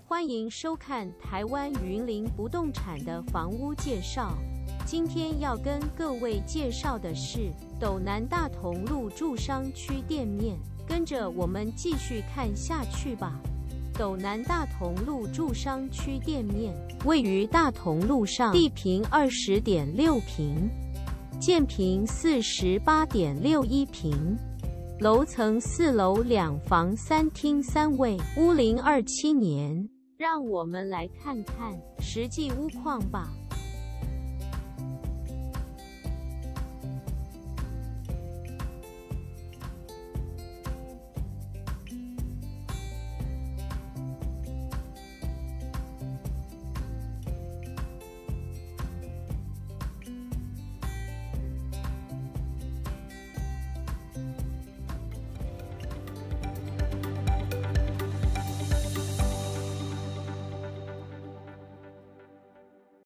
欢迎收看台湾云林不动产的房屋介绍。今天要跟各位介绍的是斗南大同路住商区店面，跟着我们继续看下去吧。斗南大同路住商区店面位于大同路上，地坪20.6坪，建坪48.61坪。楼层4楼2房3厅3卫，屋龄27年。让我们来看看实际屋况吧。